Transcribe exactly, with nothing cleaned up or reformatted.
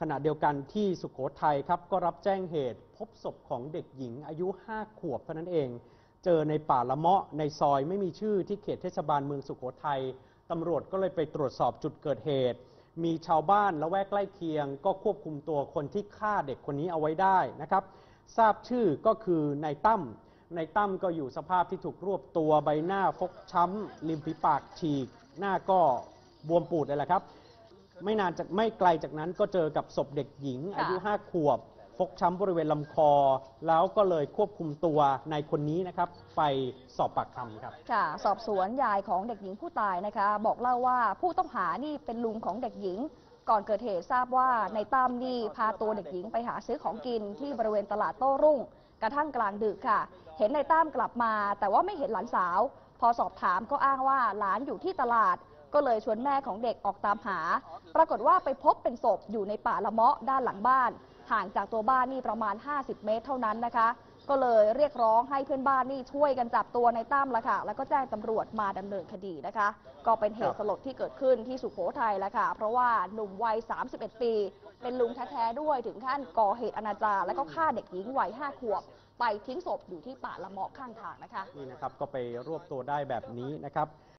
ขณะเดียวกันที่สุโขทัยครับก็รับแจ้งเหตุพบศพของเด็กหญิงอายุห้าขวบเท่านั้นเองเจอในป่าละเมาะในซอยไม่มีชื่อที่เขตเทศบาลเมืองสุโขทัยตำรวจก็เลยไปตรวจสอบจุดเกิดเหตุมีชาวบ้านละแวกใกล้เคียงก็ควบคุมตัวคนที่ฆ่าเด็กคนนี้เอาไว้ได้นะครับทราบชื่อก็คือนายตั้มนายตั้มก็อยู่สภาพที่ถูกรวบตัวใบหน้าฟกช้ำริมฝีปากฉีกหน้าก็บวมปูดเลยแหละครับไม่นานจากไม่ไกลจากนั้นก็เจอกับศพเด็กหญิงอายุห้าขวบฟกช้ำบริเวณลำคอแล้วก็เลยควบคุมตัวนายคนนี้นะครับไปสอบปากคำครับค่ะสอบสวนยายของเด็กหญิงผู้ตายนะคะบอกเล่าว่าผู้ต้องหานี่เป็นลุงของเด็กหญิงก่อนเกิดเหตุทราบว่าในตั้มนี่พาตัวเด็กหญิงไปหาซื้อของกินที่บริเวณตลาดโต้รุ่งกระทั่งกลางดึกค่ะเห็นในตั้มกลับมาแต่ว่าไม่เห็นหลานสาวพอสอบถามก็อ้างว่าหลานอยู่ที่ตลาดก็เลยชวนแม่ของเด็กออกตามหาปรากฏว่าไปพบเป็นศพอยู่ในป่าละเมาะด้านหลังบ้านห่างจากตัวบ้านนี่ประมาณห้าสิบเมตรเท่านั้นนะคะก็เลยเรียกร้องให้เพื่อนบ้านนี่ช่วยกันจับตัวในตั้มละค่ะแล้วก็แจ้งตำรวจมาดำเนินคดีนะคะก็เป็นเหตุสลดที่เกิดขึ้นที่สุโขทัยแล้วค่ะเพราะว่าหนุ่มวัยสามสิบเอ็ดปีเป็นลุงแท้ๆด้วยถึงขั้นก่อเหตุอนาจารแล้วก็ฆ่าเด็กหญิงวัยห้าขวบไปทิ้งศพอยู่ที่ป่าละเมาะข้างทางนะคะนี่นะครับก็ไปรวบตัวได้แบบนี้นะครับ